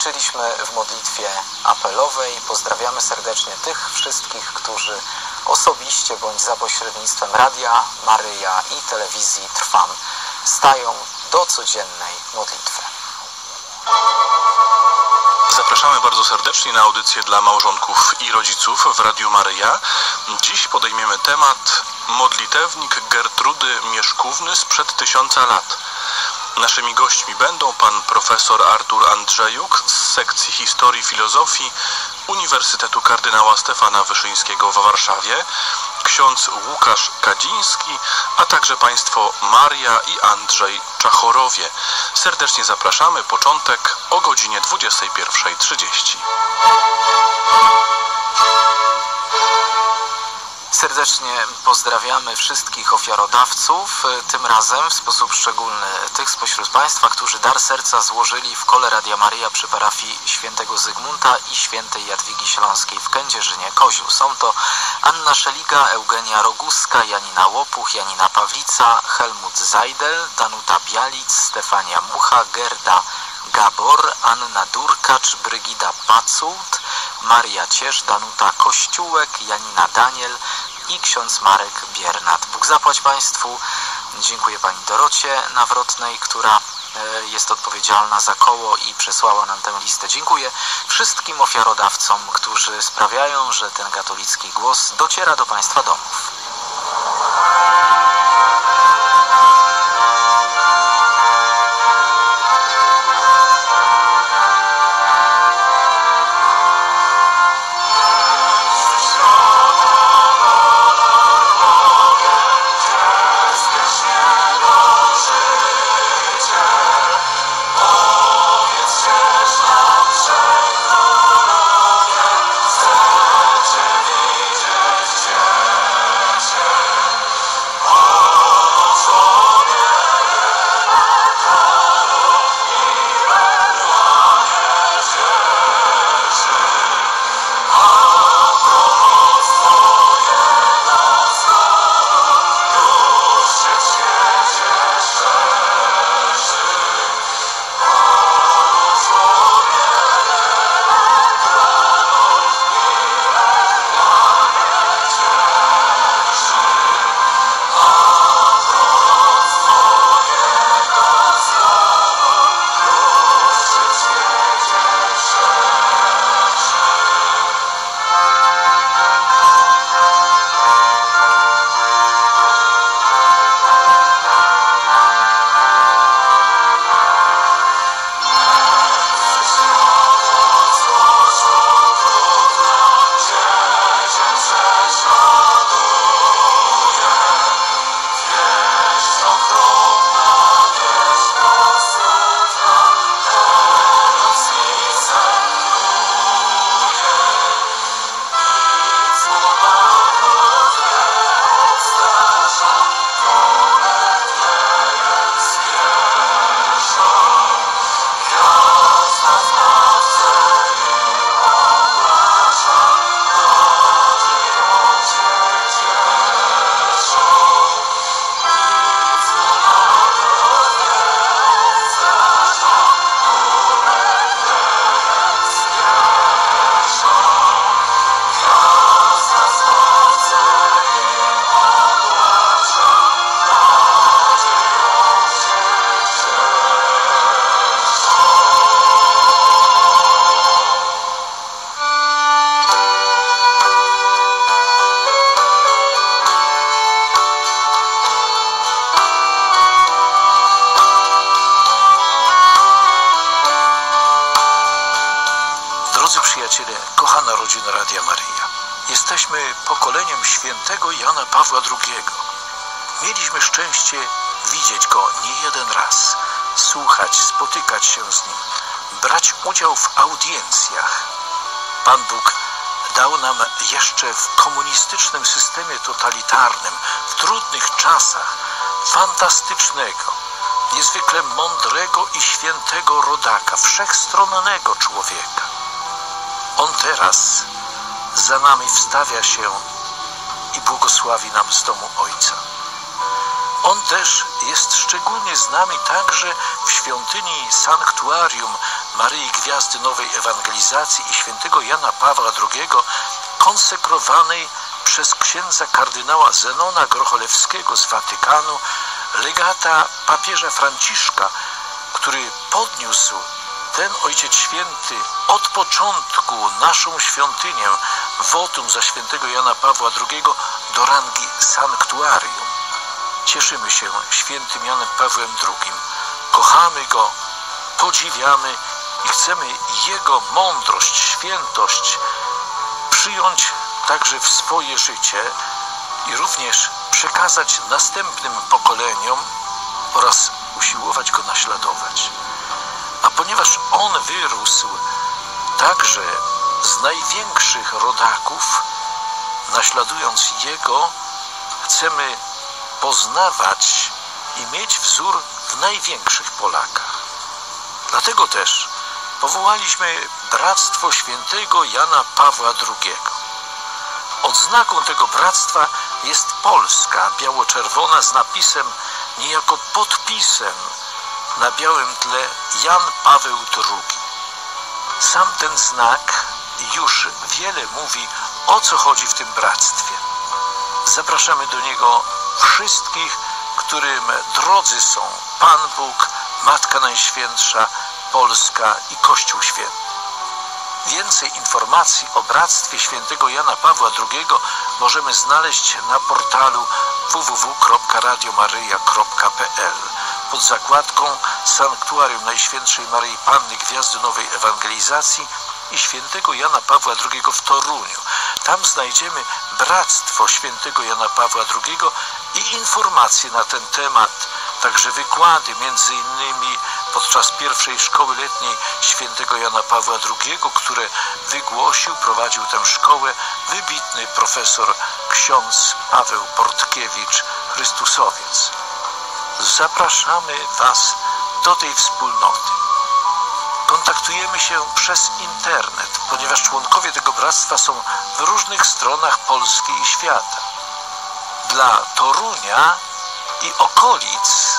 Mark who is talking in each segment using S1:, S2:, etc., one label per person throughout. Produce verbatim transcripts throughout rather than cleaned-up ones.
S1: Uczestniczyliśmy w modlitwie apelowej. Pozdrawiamy serdecznie tych wszystkich, którzy osobiście bądź za pośrednictwem Radia Maryja i telewizji Trwam stają do codziennej modlitwy.
S2: Zapraszamy bardzo serdecznie na audycję dla małżonków i rodziców w Radiu Maryja. Dziś podejmiemy temat modlitewnik Gertrudy Mieszkówny sprzed tysiąca lat. Naszymi gośćmi będą pan profesor Artur Andrzejuk z sekcji Historii Filozofii Uniwersytetu Kardynała Stefana Wyszyńskiego w Warszawie, ksiądz Łukasz Kadziński, a także państwo Maria i Andrzej Czachorowie. Serdecznie zapraszamy. Początek o godzinie dwudziestej pierwszej trzydzieści.
S1: Serdecznie pozdrawiamy wszystkich ofiarodawców, tym razem w sposób szczególny tych spośród Państwa, którzy dar serca złożyli w kole Radia Maryja przy parafii świętego Zygmunta i świętej Jadwigi Śląskiej w Kędzierzynie-Koziu. Są to Anna Szeliga, Eugenia Roguska, Janina Łopuch, Janina Pawlica, Helmut Zajdel, Danuta Bialic, Stefania Mucha, Gerda Gabor, Anna Durkacz, Brygida Pacult, Maria Ciesz, Danuta Kościółek, Janina Daniel i ksiądz Marek Biernat. Bóg zapłać Państwu. Dziękuję Pani Dorocie Nawrotnej, która jest odpowiedzialna za koło i przesłała nam tę listę. Dziękuję wszystkim ofiarodawcom, którzy sprawiają, że ten katolicki głos dociera do Państwa domów.
S3: Kochana rodzina Radia Maryja, jesteśmy pokoleniem świętego Jana Pawła drugiego. Mieliśmy szczęście widzieć go nie jeden raz, słuchać, spotykać się z nim, brać udział w audiencjach. Pan Bóg dał nam jeszcze w komunistycznym systemie totalitarnym, w trudnych czasach, fantastycznego, niezwykle mądrego i świętego rodaka, wszechstronnego człowieka. On teraz za nami wstawia się i błogosławi nam z domu Ojca. On też jest szczególnie z nami także w świątyni sanktuarium Maryi Gwiazdy Nowej Ewangelizacji i świętego Jana Pawła drugiego, konsekrowanej przez księdza kardynała Zenona Grocholewskiego z Watykanu, legata papieża Franciszka, który podniósł ten Ojciec Święty od początku naszą świątynię, wotum za świętego Jana Pawła drugiego, do rangi sanktuarium. Cieszymy się świętym Janem Pawłem drugim, kochamy Go, podziwiamy i chcemy Jego mądrość, świętość przyjąć także w swoje życie i również przekazać następnym pokoleniom oraz usiłować Go naśladować. A ponieważ On wyrósł także z największych rodaków, naśladując Jego, chcemy poznawać i mieć wzór w największych Polakach. Dlatego też powołaliśmy Bractwo Świętego Jana Pawła drugiego. Odznaką tego bractwa jest Polska biało-czerwona z napisem, niejako podpisem na białym tle Jan Paweł drugi. Sam ten znak już wiele mówi, o co chodzi w tym bractwie. Zapraszamy do niego wszystkich, którym drodzy są Pan Bóg, Matka Najświętsza, Polska i Kościół Święty. Więcej informacji o Bractwie Świętego Jana Pawła drugiego możemy znaleźć na portalu w w w kropka radio maryja kropka p l pod zakładką Sanktuarium Najświętszej Maryi Panny Gwiazdy Nowej Ewangelizacji i Świętego Jana Pawła drugiego w Toruniu. Tam znajdziemy Bractwo Świętego Jana Pawła drugiego i informacje na ten temat, także wykłady, między innymi podczas pierwszej szkoły letniej Świętego Jana Pawła drugiego, które wygłosił, prowadził tę szkołę wybitny profesor ksiądz Paweł Portkiewicz, Chrystusowiec. Zapraszamy Was do tej wspólnoty. Kontaktujemy się przez internet, ponieważ członkowie tego bractwa są w różnych stronach Polski i świata. Dla Torunia i okolic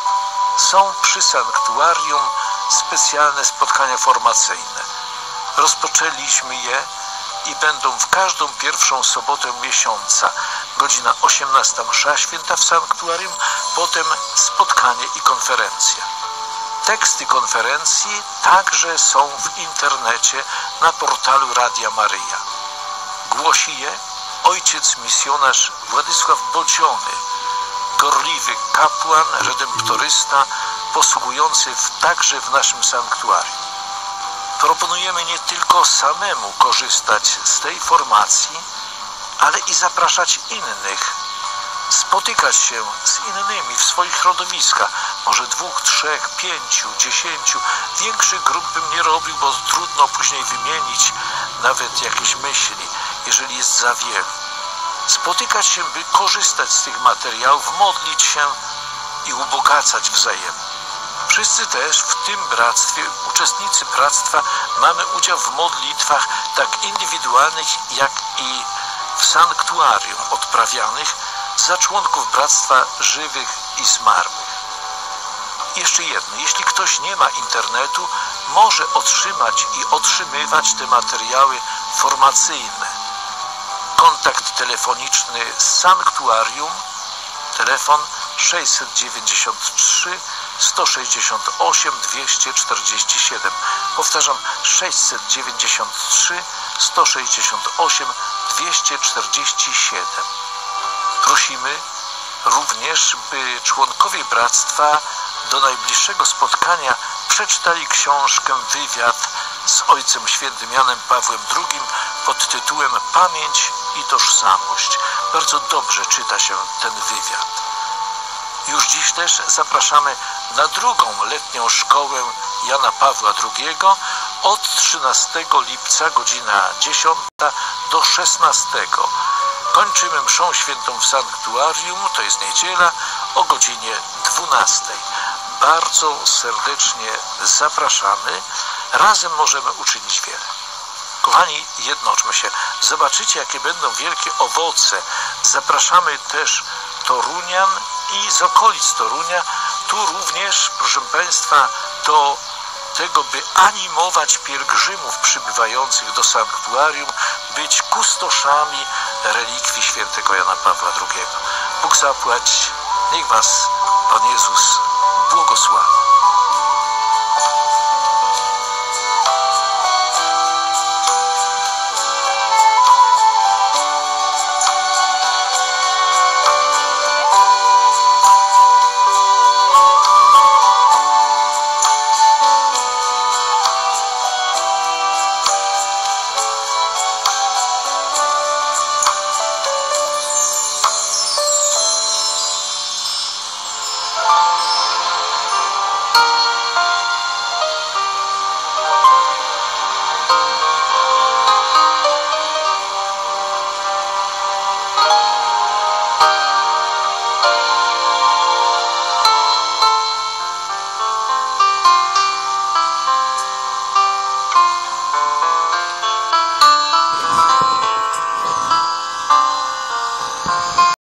S3: są przy sanktuarium specjalne spotkania formacyjne. Rozpoczęliśmy je i będą w każdą pierwszą sobotę miesiąca. Godzina osiemnasta msza święta w sanktuarium, potem spotkanie i konferencja. Teksty konferencji także są w internecie na portalu Radia Maryja. Głosi je ojciec misjonarz Władysław Bodziony, gorliwy kapłan, redemptorysta, posługujący w, także w naszym sanktuarium. Proponujemy nie tylko samemu korzystać z tej formacji, ale i zapraszać innych, spotykać się z innymi w swoich środowiskach, może dwóch, trzech, pięciu, dziesięciu. Większych grup bym nie robił, bo trudno później wymienić nawet jakieś myśli, jeżeli jest za wielu. Spotykać się, by korzystać z tych materiałów, modlić się i ubogacać wzajemnie. Wszyscy też w tym bractwie, uczestnicy bractwa, mamy udział w modlitwach tak indywidualnych, jak i w sanktuarium odprawianych za członków bractwa żywych i zmarłych. Jeszcze jedno, jeśli ktoś nie ma internetu, może otrzymać i otrzymywać te materiały formacyjne. Kontakt telefoniczny z sanktuarium, telefon sześćset dziewięćdziesiąt trzy sto sześćdziesiąt osiem dwieście czterdzieści siedem. Powtarzam, sześćset dziewięćdziesiąt trzy sto sześćdziesiąt osiem dwieście czterdzieści siedem. Prosimy również, by członkowie bractwa do najbliższego spotkania przeczytali książkę, wywiad z Ojcem Świętym Janem Pawłem drugim pod tytułem Pamięć i tożsamość. Bardzo dobrze czyta się ten wywiad. Już dziś też zapraszamy na drugą letnią szkołę Jana Pawła drugiego od trzynastego lipca, godzina dziesiąta do szesnastego. Kończymy mszą świętą w sanktuarium, to jest niedziela, o godzinie dwunastej. Bardzo serdecznie zapraszamy. Razem możemy uczynić wiele. Kochani, jednoczmy się. Zobaczycie, jakie będą wielkie owoce. Zapraszamy też Torunian i z okolic Torunia. Tu również, proszę Państwa, do tego, by animować pielgrzymów przybywających do sanktuarium, być kustoszami relikwii świętego Jana Pawła drugiego. Bóg zapłać, niech Was